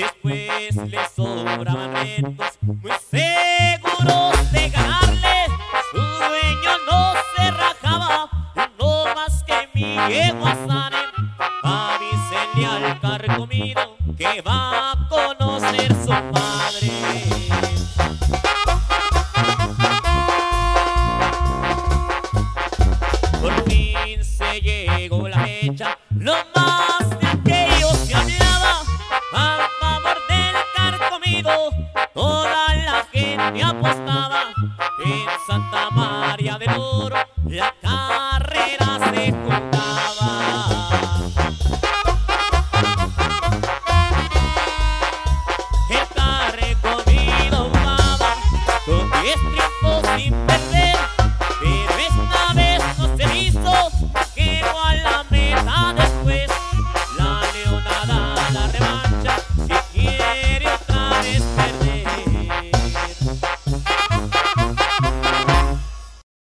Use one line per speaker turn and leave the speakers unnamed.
Después le sobraban retos muy seguros de ganarle. Su dueño no se rajaba, no más que mi yegua sane. Avísenle al carcomido que va a conocer su madre.